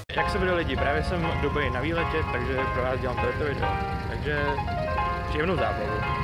Jak se bude lidi, právě jsem v Dubaji na výletě, takže pro vás dělám toto video. Takže příjemnou zábavu.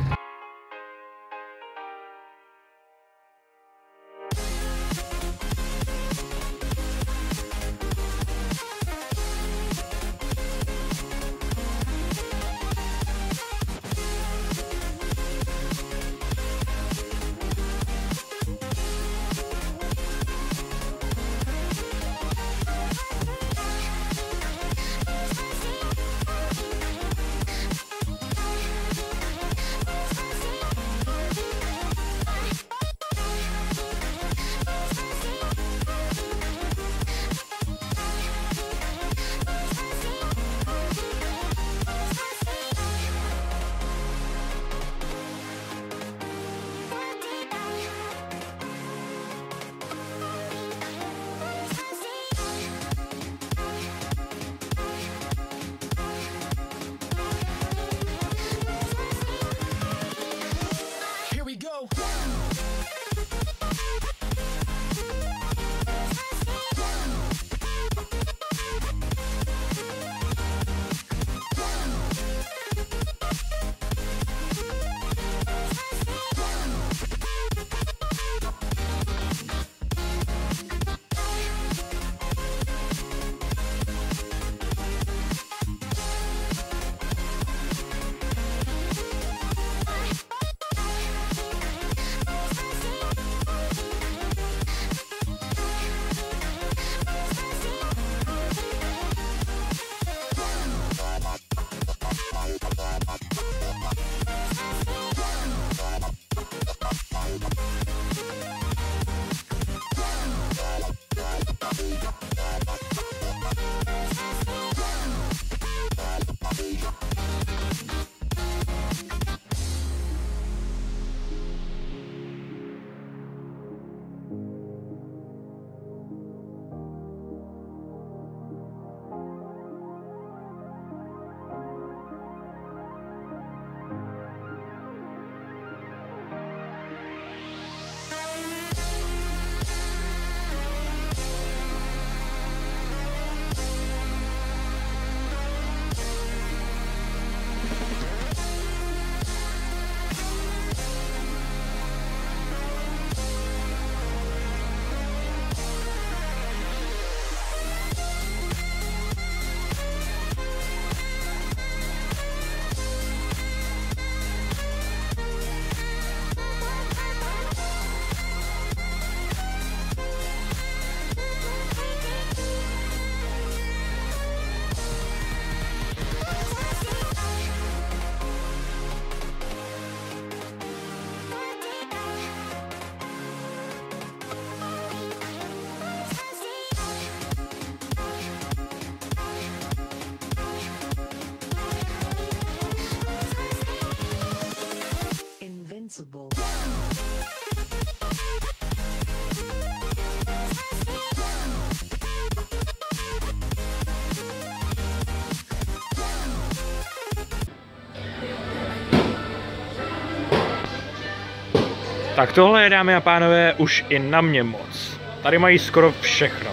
Tak tohle je, dámy a pánové, už i na mě moc. Tady mají skoro všechno.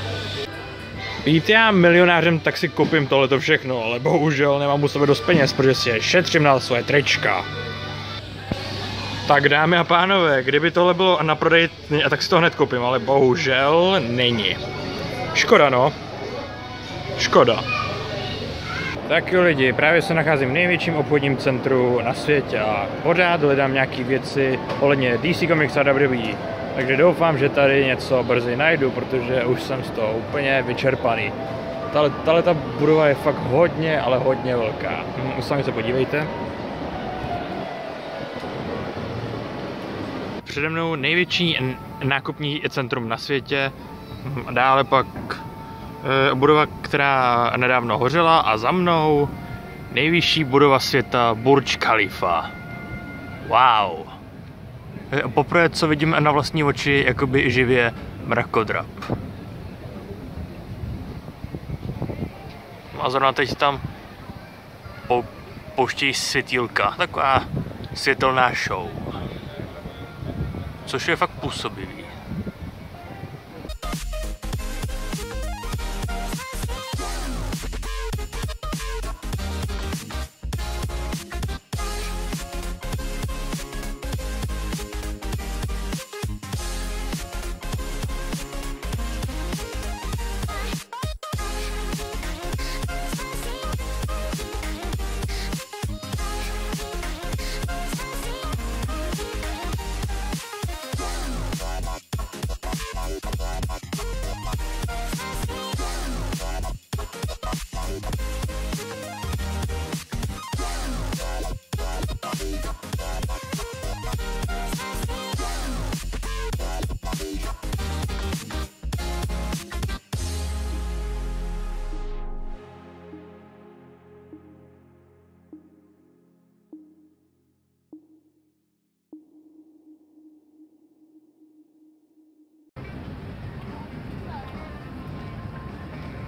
Být já milionářem, tak si koupím tohleto všechno, ale bohužel nemám u sebe dost peněz, protože si je šetřím na své trička. Tak dámy a pánové, kdyby tohle bylo na prodej, tak si to hned koupím, ale bohužel není. Škoda no. Škoda. Tak jo lidi, právě se nacházím v největším obchodním centru na světě a pořád hledám nějaké věci ohledně DC Comics a WWE. Takže doufám, že tady něco brzy najdu, protože už jsem z toho úplně vyčerpaný. Tato budova je fakt hodně, ale hodně velká. Sami se podívejte. Přede mnou největší nákupní centrum na světě, dále pak budova, která nedávno hořela, a za mnou nejvyšší budova světa Burj Khalifa. Wow. Poprvé, co vidím na vlastní oči, jakoby živě mrakodrap. A zrovna teď tam pouštějí světýlka, taková světelná show. Což je fakt působivý.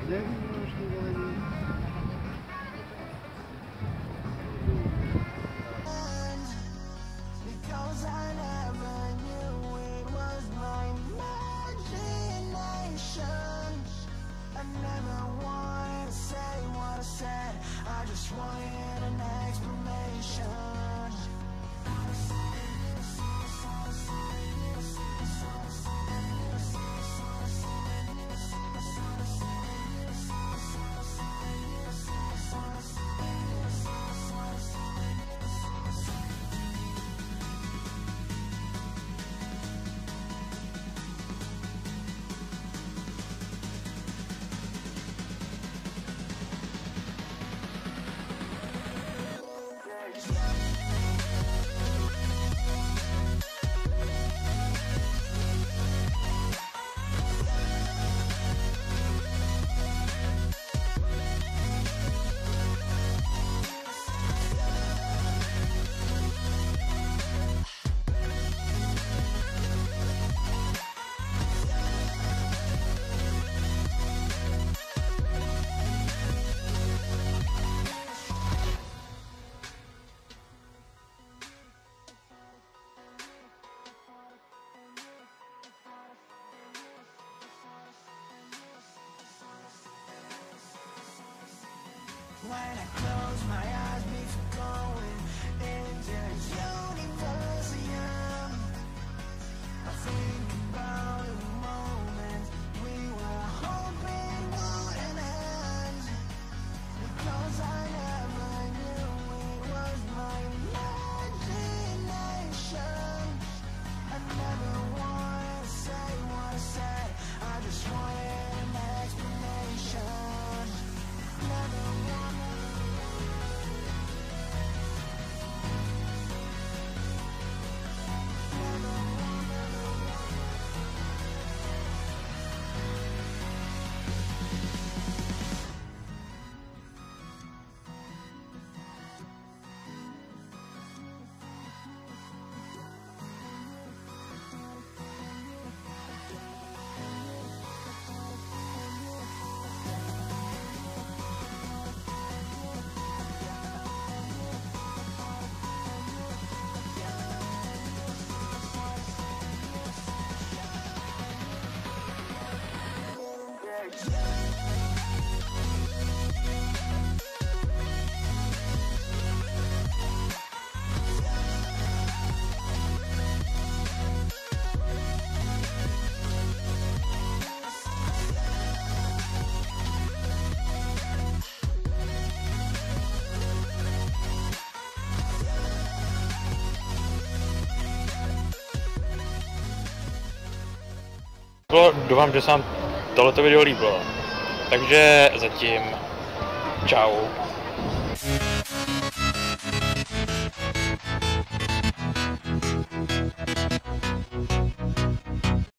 When I close my eyes before going into Universum, I think about a moment we were hoping wouldn't end, because I never knew it was my imagination. I never wanted to say what I said, I just wanted an explanation. Never Doufám, že se vám tohleto video líbilo. Takže zatím čau.